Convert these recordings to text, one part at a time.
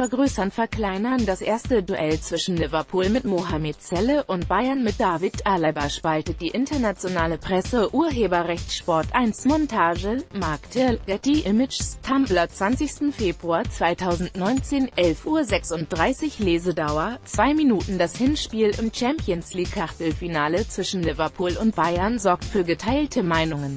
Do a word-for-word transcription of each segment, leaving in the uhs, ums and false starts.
vergrößern verkleinern. Das erste Duell zwischen Liverpool mit Mohamed Salah und Bayern mit David Alaba spaltet die internationale Presse. Urheberrecht Sport eins Montage, Mark Till, Getty Images, Tumblr zwanzigster Februar zweitausendneunzehn, elf Uhr sechsunddreißig Lesedauer, zwei Minuten. Das Hinspiel im Champions League Achtelfinale zwischen Liverpool und Bayern sorgt für geteilte Meinungen.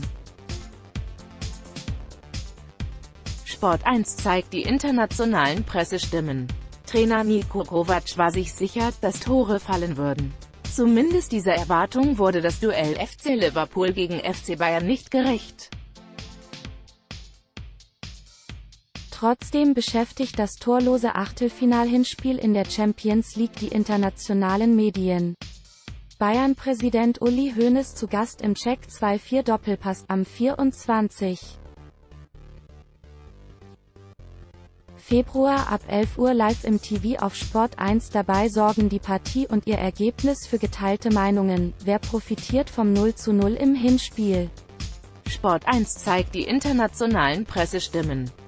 Sport eins zeigt die internationalen Pressestimmen. Trainer Niko Kovac war sich sicher, dass Tore fallen würden. Zumindest dieser Erwartung wurde das Duell F C Liverpool gegen F C Bayern nicht gerecht. Trotzdem beschäftigt das torlose Achtelfinal-Hinspiel in der Champions League die internationalen Medien. Bayern-Präsident Uli Hoeneß zu Gast im Check zwei vier Doppelpass am vierundzwanzigsten Februar ab elf Uhr live im T V auf Sport eins. Dabei sorgen die Partie und ihr Ergebnis für geteilte Meinungen. Wer profitiert vom null zu null im Hinspiel? Sport eins zeigt die internationalen Pressestimmen.